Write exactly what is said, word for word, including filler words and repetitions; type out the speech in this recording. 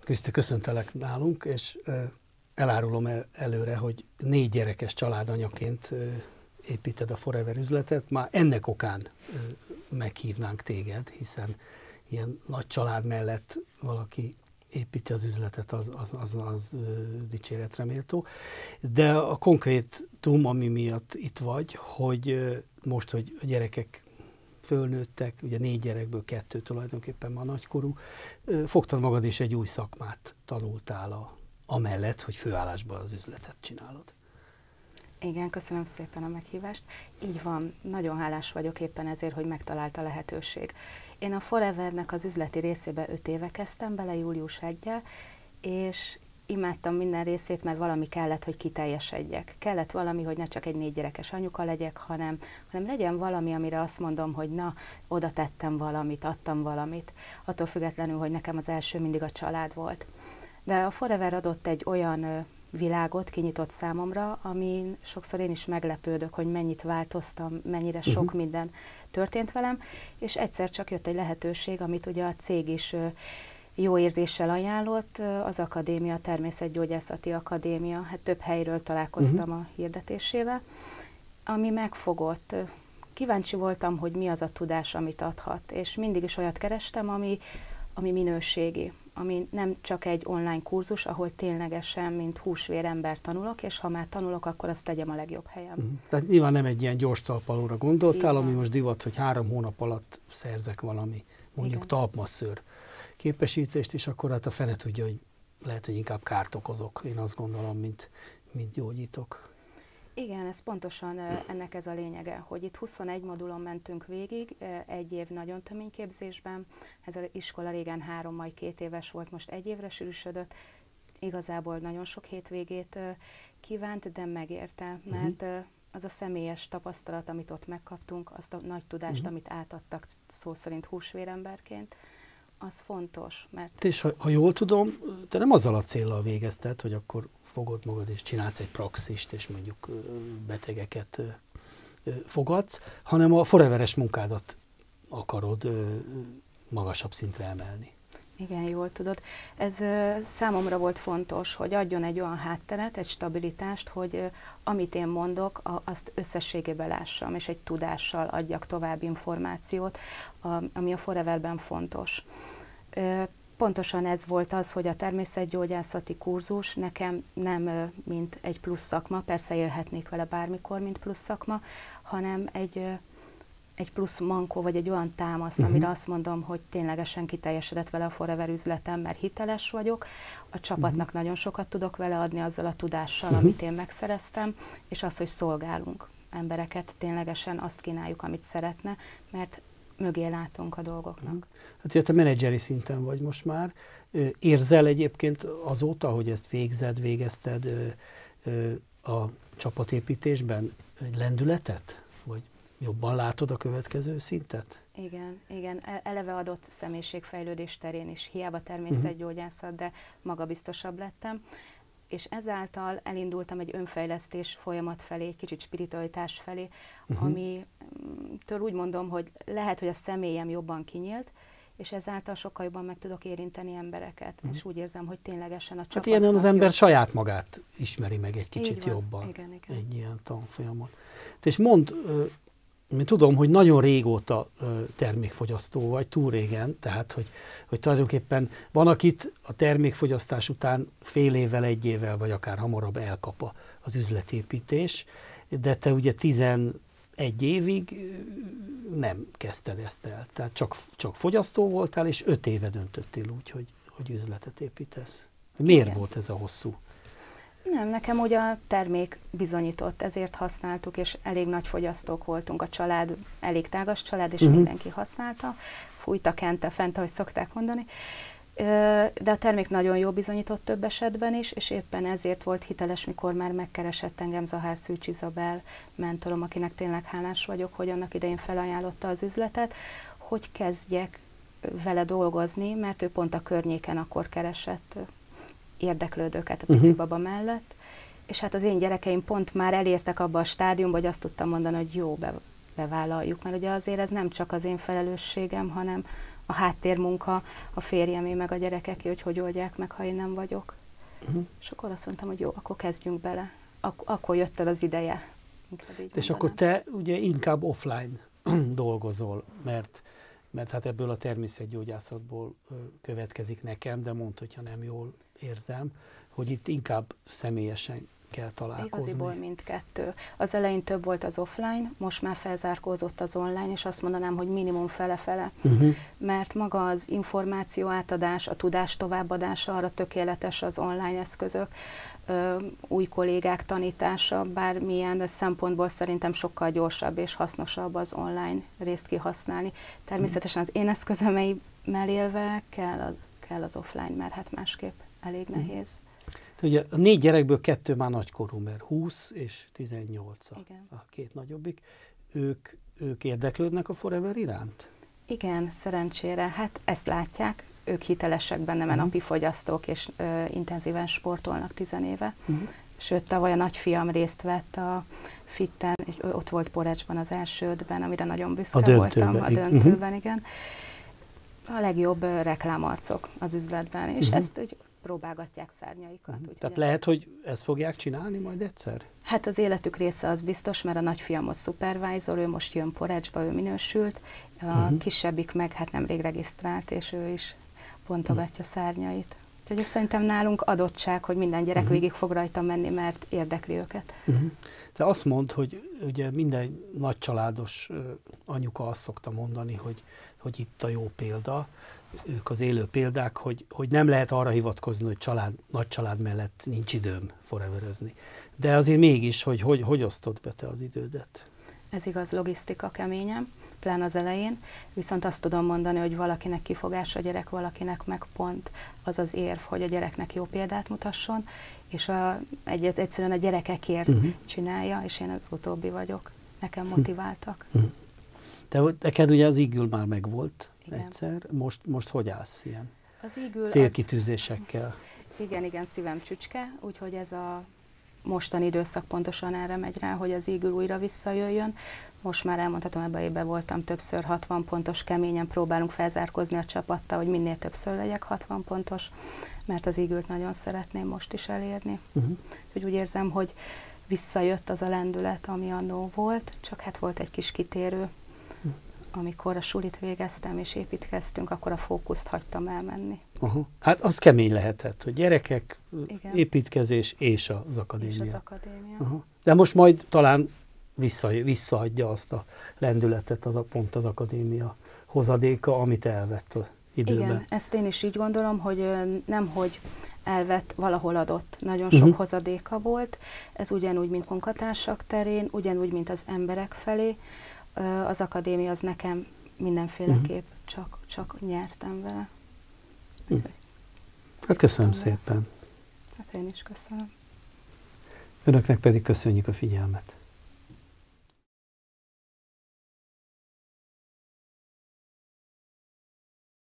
Kriszti, köszöntelek nálunk, és elárulom el, előre, hogy négy gyerekes családanyaként építed a Forever üzletet. Már ennek okán meghívnánk téged, hiszen ilyen nagy család mellett valaki építi az üzletet, az, az, az, az dicséretre méltó. De a konkrétum, ami miatt itt vagy, hogy most, hogy a gyerekek fölnőttek, ugye négy gyerekből kettő tulajdonképpen már nagykorú, fogtad magad és egy új szakmát tanultál a, amellett, hogy főállásban az üzletet csinálod. Igen, köszönöm szépen a meghívást. Így van, nagyon hálás vagyok éppen ezért, hogy megtalált a lehetőség. Én a Forevernek az üzleti részébe öt éve kezdtem bele, július elsejével, és imádtam minden részét, mert valami kellett, hogy kiteljesedjek. Kellett valami, hogy ne csak egy négy gyerekes anyuka legyek, hanem, hanem legyen valami, amire azt mondom, hogy na, oda tettem valamit, adtam valamit. Attól függetlenül, hogy nekem az első mindig a család volt. De a Forever adott egy olyan világot, kinyitott számomra, amin sokszor én is meglepődök, hogy mennyit változtam, mennyire sok uh-huh. minden történt velem, és egyszer csak jött egy lehetőség, amit ugye a cég is jó érzéssel ajánlott, az akadémia, a Természetgyógyászati Akadémia, hát több helyről találkoztam uh-huh. a hirdetésével, ami megfogott. Kíváncsi voltam, hogy mi az a tudás, amit adhat, és mindig is olyat kerestem, ami, ami minőségi, ami nem csak egy online kurzus, ahol ténylegesen, mint húsvér ember tanulok, és ha már tanulok, akkor azt tegyem a legjobb helyen. Uh-huh. Tehát nyilván nem egy ilyen gyors talpalóra gondoltál, ami most divat, hogy három hónap alatt szerzek valami, mondjuk igen. talpmasszőr képesítést, és akkor hát a fene tudja, hogy lehet, hogy inkább kárt okozok, én azt gondolom, mint, mint gyógyítok. Igen, ez pontosan ennek ez a lényege, hogy itt huszonegy modulon mentünk végig, egy év nagyon tömény képzésben, ez az iskola régen három, majd két éves volt, most egy évre sűrűsödött, igazából nagyon sok hétvégét kívánt, de megérte, mert uh-huh. az a személyes tapasztalat, amit ott megkaptunk, azt a nagy tudást, uh-huh. amit átadtak szó szerint húsvéremberként, az fontos, mert... És ha, ha jól tudom, te nem azzal a céllal végezted, hogy akkor fogod magad és csinálsz egy praxist, és mondjuk betegeket fogadsz, hanem a foreveres munkádat akarod magasabb szintre emelni. Igen, jól tudod. Ez ö, számomra volt fontos, hogy adjon egy olyan hátteret, egy stabilitást, hogy ö, amit én mondok, a, azt összességében lássam, és egy tudással adjak tovább információt, a, ami a Foreverben fontos. Ö, pontosan ez volt az, hogy a természetgyógyászati kurzus nekem nem ö, mint egy plusz szakma, persze élhetnék vele bármikor, mint plusz szakma, hanem egy... Ö, egy plusz mankó, vagy egy olyan támasz, uh-huh. amire azt mondom, hogy ténylegesen kiteljesedett vele a Forever üzletem, mert hiteles vagyok, a csapatnak uh-huh. nagyon sokat tudok vele adni azzal a tudással, uh-huh. amit én megszereztem, és az, hogy szolgálunk embereket, ténylegesen azt kínáljuk, amit szeretne, mert mögé látunk a dolgoknak. Uh-huh. Hát te menedzseri szinten vagy most már. Érzel egyébként azóta, hogy ezt végzed, végezted a csapatépítésben egy lendületet? Vagy jobban látod a következő szintet? Igen, igen. Eleve adott személyiségfejlődés terén is, hiába természetgyógyászat, de magabiztosabb lettem, és ezáltal elindultam egy önfejlesztés folyamat felé, egy kicsit spiritualitás felé, uh-huh. amitől úgy mondom, hogy lehet, hogy a személyem jobban kinyílt, és ezáltal sokkal jobban meg tudok érinteni embereket, uh-huh. és úgy érzem, hogy ténylegesen a csapat. Hát ilyen az ember jobb. Saját magát ismeri meg egy kicsit van. jobban Igen, igen. egy ilyen tanfolyamon. És mondd, én tudom, hogy nagyon régóta termékfogyasztó vagy, túl régen, tehát hogy, hogy tulajdonképpen van, akit a termékfogyasztás után fél évvel, egy évvel, vagy akár hamarabb elkap az üzletépítés, de te ugye tizenegy évig nem kezdted ezt el. Tehát csak, csak fogyasztó voltál, és öt éve döntöttél úgy, hogy, hogy üzletet építesz. Miért Igen. volt ez a hosszú? Nem, nekem ugye a termék bizonyított, ezért használtuk, és elég nagy fogyasztók voltunk. A család, elég tágas család, és uh-huh. mindenki használta. Fújta, kente, fent, ahogy szokták mondani. De a termék nagyon jó bizonyított több esetben is, és éppen ezért volt hiteles, mikor már megkeresett engem Zahár Szűcs Izabel mentorom, akinek tényleg hálás vagyok, hogy annak idején felajánlotta az üzletet, hogy kezdjek vele dolgozni, mert ő pont a környéken akkor keresett érdeklődőket a pici uh-huh. baba mellett, és hát az én gyerekeim pont már elértek abba a stádiumba, hogy azt tudtam mondani, hogy jó, be, bevállaljuk, mert ugye azért ez nem csak az én felelősségem, hanem a háttérmunka, a férjemé meg a gyerekeké, hogy hogy oldják meg, ha én nem vagyok. Uh-huh. És akkor azt mondtam, hogy jó, akkor kezdjünk bele. Ak- akkor jött el az ideje. És akkor te ugye inkább offline dolgozol, mert, mert hát ebből a természetgyógyászatból következik nekem, de mondd, hogyha nem jól érzem, hogy itt inkább személyesen kell találkozni. Igaziból mindkettő. Az elején több volt az offline, most már felzárkózott az online, és azt mondanám, hogy minimum fele-fele. Uh-huh. Mert maga az információ átadás, a tudás továbbadása, arra tökéletes az online eszközök, ö, új kollégák tanítása, bármilyen szempontból szerintem sokkal gyorsabb és hasznosabb az online részt kihasználni. Természetesen az én eszközömeimmel élve kell az, kell az offline, mert hát másképp elég nehéz. Uh-huh. Ugye a négy gyerekből kettő már nagykorú, mert húsz és tizennyolc a, a két nagyobbik. Ők, ők érdeklődnek a Forever iránt? Igen, szerencsére. Hát ezt látják. Ők hitelesek benne, mert uh-huh. napi fogyasztók, és ö, intenzíven sportolnak tizenéve. Uh-huh. Sőt, tavaly a nagyfiam részt vett a fitten, és ott volt Porecsban az első ötben, amire nagyon büszke a voltam. A döntőben, uh-huh. igen. A legjobb ö, reklámarcok az üzletben, és uh-huh. ezt úgy próbálgatják szárnyaikat. Uh-huh. Tehát lehet, hogy ezt fogják csinálni majd egyszer? Hát az életük része az biztos, mert a nagyfiam az supervisor, ő most jön Porecsba, ő minősült, a uh-huh. kisebbik meg hát nemrég regisztrált, és ő is bontogatja uh-huh. szárnyait. Úgyhogy ez szerintem nálunk adottság, hogy minden gyerek uh-huh. végig fog rajta menni, mert érdekli őket. Uh-huh. Te azt mondd, hogy ugye minden nagycsaládos uh, anyuka azt szokta mondani, hogy, hogy itt a jó példa, ők az élő példák, hogy, hogy nem lehet arra hivatkozni, hogy család, nagy család mellett nincs időm foreverözni. De azért mégis, hogy hogy, hogy osztod be te az idődet? Ez igaz, logisztika keményen, plán az elején, viszont azt tudom mondani, hogy valakinek kifogás a gyerek, valakinek meg pont az az érv, hogy a gyereknek jó példát mutasson, és a, egy, egyszerűen a gyerekekért uh-huh. csinálja, és én az utóbbi vagyok. Nekem motiváltak. Uh-huh. Te, neked ugye az ígül már megvolt. Igen. Egyszer. Most, most hogy állsz ilyen az ígül célkitűzésekkel? Az, igen, igen, szívem csücske, úgyhogy ez a mostani időszak pontosan erre megy rá, hogy az ígül újra visszajöjjön. Most már elmondhatom, ebben évben voltam többször hatvan pontos, keményen próbálunk felzárkózni a csapattal, hogy minél többször legyek hatvan pontos, mert az ígült nagyon szeretném most is elérni. Uh-huh. Úgyhogy úgy érzem, hogy visszajött az a lendület, ami annó volt, csak hát volt egy kis kitérő. Amikor a sulit végeztem és építkeztünk, akkor a fókuszt hagytam elmenni. Aha. Hát az kemény lehetett, hogy gyerekek, igen. építkezés és az akadémia. És az akadémia. Aha. De most majd talán vissza, visszaadja azt a lendületet, az a, pont az akadémia hozadéka, amit elvett az időben. Igen, ezt én is így gondolom, hogy nem, hogy elvett, valahol adott. Nagyon sok uh-huh. hozadéka volt. Ez ugyanúgy, mint munkatársak terén, ugyanúgy, mint az emberek felé. Az akadémia az nekem mindenféleképp uh-huh. csak, csak nyertem vele. Uh-huh. Hát köszönöm szépen. Hát én is köszönöm. Önöknek pedig köszönjük a figyelmet.